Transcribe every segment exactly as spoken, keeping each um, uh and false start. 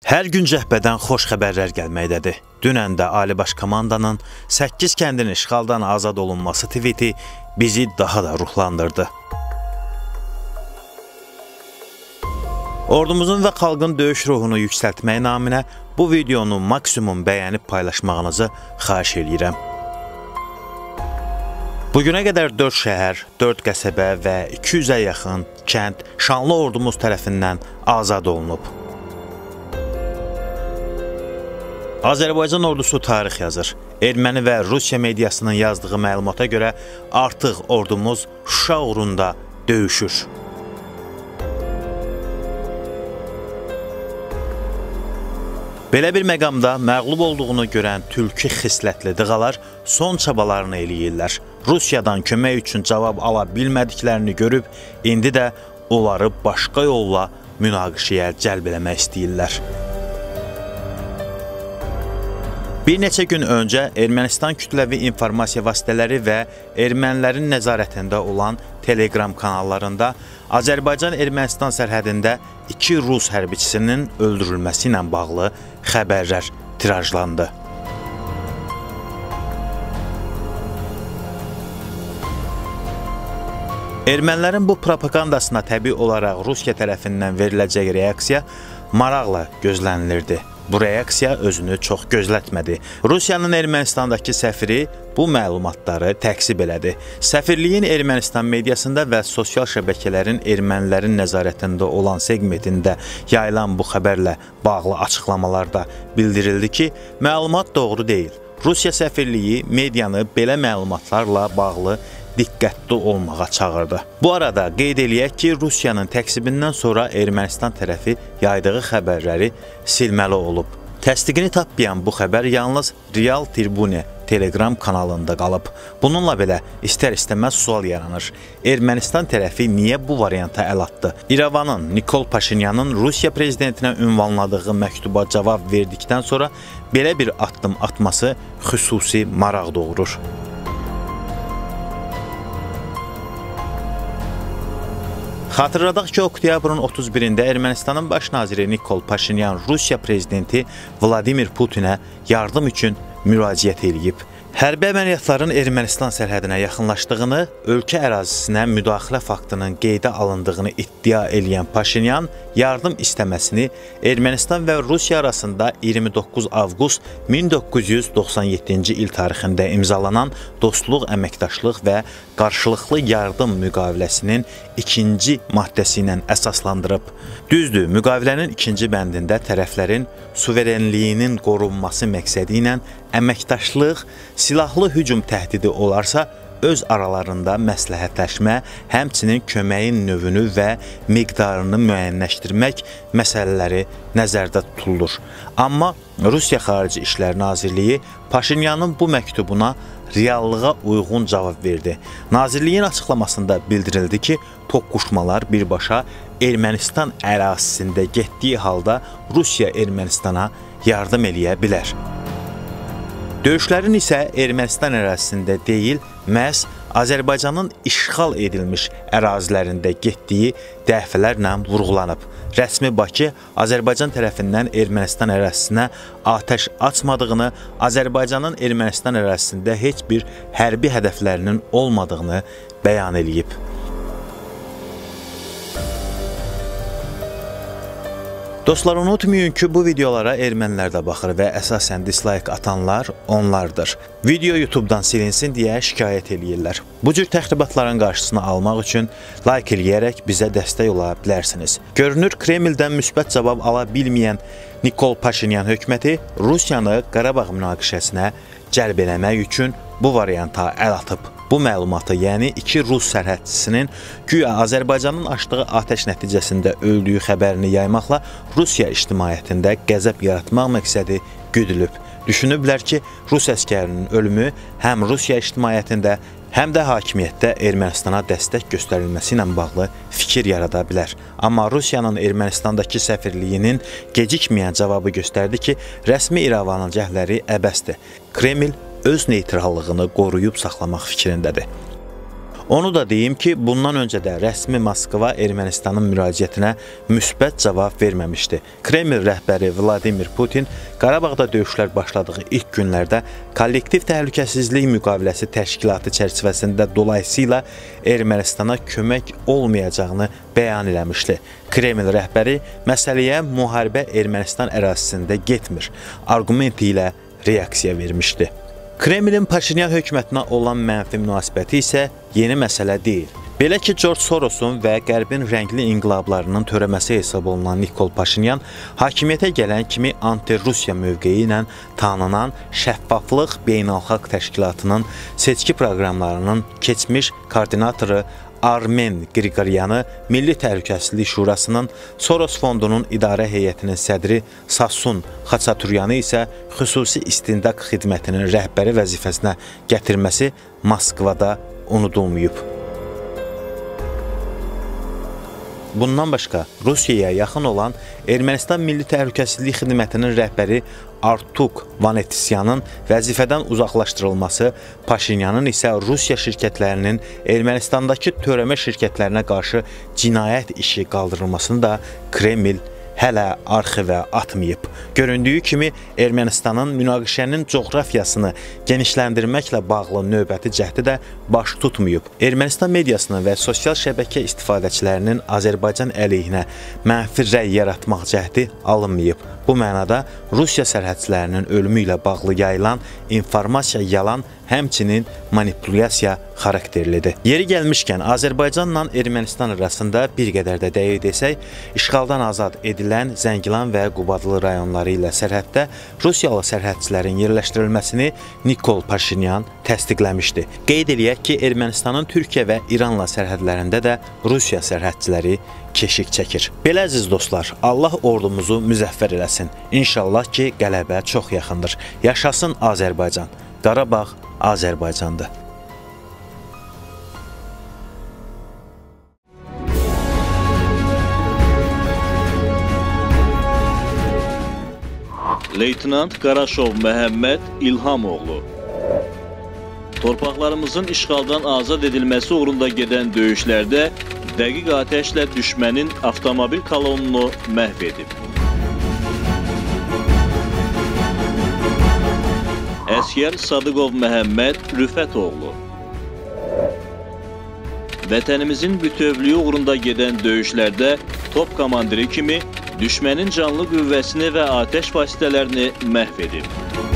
Hər gün cəhbədən xoş xəbərlər gəlməkdədir. Dünən də Ali Baş Komandanın səkkiz kəndin işğaldan azad olunması tviti bizi daha da ruhlandırdı. Ordumuzun və xalqın döyüş ruhunu yüksəltmək naminə bu videonu maksimum bəyənib paylaşmağınızı xahiş edirəm. Bugünə qədər dörd şəhər, dörd qəsəbə və iki yüzə yaxın kənd şanlı ordumuz tərəfindən azad olunub. Azərbaycan ordusu tarix yazır. Erməni və Rusiya mediasının yazdığı məlumata görə artıq ordumuz Şuşa uğrunda döyüşür. Belə bir məqamda məğlub olduğunu görən tülkü xislətli dığalar son çabalarını eləyirlər. Rusiyadan kömək üçün cavab ala bilmədiklərini görüb, indi də onları başqa yolla münaqişəyə cəlb eləmək istəyirlər. Bir neçə gün öncə Ermənistan kütləvi informasiya vasitələri və ermənilərin nəzarətində olan Telegram kanallarında Azərbaycan-Ermənistan sərhədində iki Rus hərbiçisinin öldürülməsi ilə bağlı xəbərlər tirajlandı. Ermənilərin bu propagandasına təbii olaraq Rusiya tərəfindən veriləcək reaksiya maraqla gözlənilirdi. Bu reaksiya özünü çox gözlətmədi. Rusiyanın Ermənistandakı səfiri bu məlumatları təksib elədi. Səfirliyin Ermənistan mediasında və sosial şəbəkələrin ermənilərin nəzarətində olan segmentində yayılan bu xəbərlə bağlı açıqlamalarda bildirildi ki, məlumat doğru deyil. Rusiya səfirliyi medianı belə məlumatlarla bağlı diqqətli olmağa çağırdı. Bu arada qeyd eləyək ki, Rusiyanın təqsibindən sonra Ermənistan tərəfi yaydığı xəbərləri silməli olub. Təsdiqini tapmayan bu xəbər yalnız Real Tribune Telegram kanalında qalıb. Bununla belə istər-istəməz sual yaranır. Ermənistan tərəfi niyə bu varianta əl atdı? İrəvanın Nikol Paşinyanın Rusiya prezidentinə ünvanladığı məktuba cavab verdikdən sonra belə bir addım atması xüsusi maraq doğurur. Xatırladaq ki, oktyabrın otuz birində Ermənistanın baş naziri Nikol Paşinyan Rusiya prezidenti Vladimir Putinə yardım üçün müraciət edib. Hərbi əməliyyatların Ermənistan sərhədinə yaxınlaşdığını, ölkə ərazisinə müdaxilə faktının qeydə alındığını iddia eləyən Paşinyan yardım istəməsini Ermənistan və Rusiya arasında iyirmi doqquz avqust min doqquz yüz doxsan yeddinci il tarixində imzalanan Dostluq, Əməkdaşlıq və Qarşılıqlı Yardım müqaviləsinin ikinci maddəsi ilə əsaslandırıb. Düzdür, müqavilənin ikinci bəndində tərəflərin suverenliyinin qorunması məqsədi ilə əməkdaşlıq, silahlı hücum təhdidi olarsa, öz aralarında məsləhətləşmə, həmçinin köməyin növünü və miqdarını müəyyənləşdirmək məsələləri nəzərdə tutulur. Amma Rusiya Xarici İşlər Nazirliyi Paşinyanın bu məktubuna reallığa uyğun cavab verdi. Nazirliyin açıqlamasında bildirildi ki, toqquşmalar birbaşa Ermənistan ərazisində getdiyi halda Rusiya Ermənistana yardım eləyə bilər. Döyüşlərin isə Ermənistan ərazisində deyil, məhz Azərbaycanın işğal edilmiş ərazilərində getdiyi dəfələrlə vurğulanıb. Rəsmi Bakı Azərbaycan tərəfindən Ermənistan ərazisinə atəş açmadığını, Azərbaycanın Ermənistan ərazisində heç bir hərbi hədəflərinin olmadığını bəyan edib. Dostlar, unutmayın ki, bu videolara ermənilər də baxır və əsasən dislike atanlar onlardır. Video YouTube'dan silinsin deyə şikayət eləyirlər. Bu cür təxribatların qarşısını almaq üçün like eləyərək bizə dəstək ola bilərsiniz. Görünür, Kremldən müsbət cavab ala bilməyən Nikol Paşinyan hökuməti Rusiyanı Qarabağ münaqişəsinə cəlb eləmək üçün bu varianta əl atıb. Bu məlumatı, yəni iki Rus sərhədçisinin güya Azərbaycanın açdığı atəş nəticəsində öldüyü xəbərini yaymaqla Rusiya ictimaiyyətində qəzəb yaratmaq məqsədi güdülüb. Düşünüblər ki, Rus əskərinin ölümü həm Rusiya ictimaiyyətində, həm də hakimiyyətdə Ermənistana dəstək göstərilməsi ilə bağlı fikir yarada bilər. Amma Rusiyanın Ermənistandakı səfirliyinin gecikməyən cavabı göstərdi ki, rəsmi İrəvanın cəhləri əbəsdir. Kreml öz neytrallığını qoruyub saxlamaq fikrindədir. Onu da deyim ki, bundan öncə də rəsmi Moskva Ermənistanın müraciətinə müsbət cavab verməmişdi. Kreml rəhbəri Vladimir Putin Qarabağda döyüşlər başladığı ilk günlərdə kollektiv təhlükəsizlik müqaviləsi təşkilatı çərçivəsində dolayısıyla Ermənistana kömək olmayacağını bəyan eləmişdi. Kreml rəhbəri məsələyə müharibə Ermənistan ərazisində getmir arqumenti ilə reaksiya vermişdi. Kremlin Paşinyan hökumətinə olan mənfi münasibəti isə yeni məsələ deyil. Belə ki, George Sorosun və Qərbin rəngli inqilablarının törəməsi hesab olunan Nikol Paşinyan hakimiyyətə gələn kimi anti-Rusiya mövqeyi ilə tanınan Şəffaflıq Beynəlxalq Təşkilatının seçki proqramlarının keçmiş koordinatoru Armen Qriqoryanı, Milli Təhlükəsizlik Şurasının, Soros Fondunun idarə heyətinin sədri Sassun Xaçaturyanı isə xüsusi istintaq xidmətinin rəhbəri vəzifəsinə gətirməsi Moskvada unudulmayıb. Bundan başqa, Rusiyaya yaxın olan Ermənistan Milli Təhlükəsizlik Xidmətinin rəhbəri Artuk Vanetisyanın vəzifədən uzaqlaşdırılması, Paşinyanın isə Rusiya şirkətlərinin Ermənistandakı törəmə şirkətlərinə qarşı cinayət işi qaldırılmasını da Kreml hələ arxivə atmayıb. Göründüyü kimi, Ermənistanın münaqişənin coğrafiyasını genişləndirməklə bağlı növbəti cəhdi də baş tutmayıb. Ermənistan mediasının və sosial şəbəkə istifadəçilərinin Azərbaycan əleyhinə mənfi rəy yaratmaq cəhdi alınmayıb. Bu mənada Rusiya sərhədçilərinin ölümü ilə bağlı yayılan informasiya yalan, həmçinin manipulyasiya xarakterlidir. Yeri gəlmişkən, Azərbaycanla Ermənistan arasında bir qədər də dəqiq desək, işğaldan azad edilən Zəngilan və Qubadlı rayonları ilə sərhəddə Rusiyalı sərhədçilərin yerləşdirilməsini Nikol Paşinyan təsdiqləmişdi. Qeyd eləyək ki, Ermənistanın Türkiyə və İranla sərhədlərində də Rusiya sərhədçiləri keşik çəkir. Belə əziz dostlar, Allah ordumuzu müzəffər eləsin. İnşallah ki, qələbə çox yaxındır. Yaşasın Azərbaycan. Qarabağ Azərbaycandır. Leytenant Qaraşov Məhəmməd İlhamoğlu. Torpaqlarımızın işğaldan azad edilməsi uğrunda gedən döyüşlərdə dəqiq atəşlə düşmənin avtomobil kolonunu məhv edib. Əsgər Sadıqov Məhəmməd Rüfətoğlu. Vətənimizin bütövlüyü uğrunda gedən döyüşlərdə top komandiri kimi düşmənin canlı qüvvəsini və atəş vasitələrini məhv edib.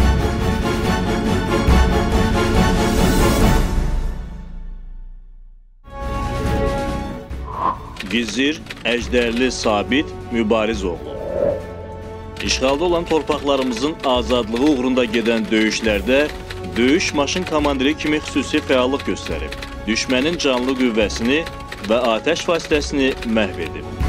Gizir Əjdərli Sabit Mübarizoğlu. İşğalda olan torpaqlarımızın azadlığı uğrunda gedən döyüşlərdə döyüş maşın komandiri kimi xüsusi fəallıq göstərib, düşmənin canlı qüvvəsini və atəş vasitəsini məhv edib.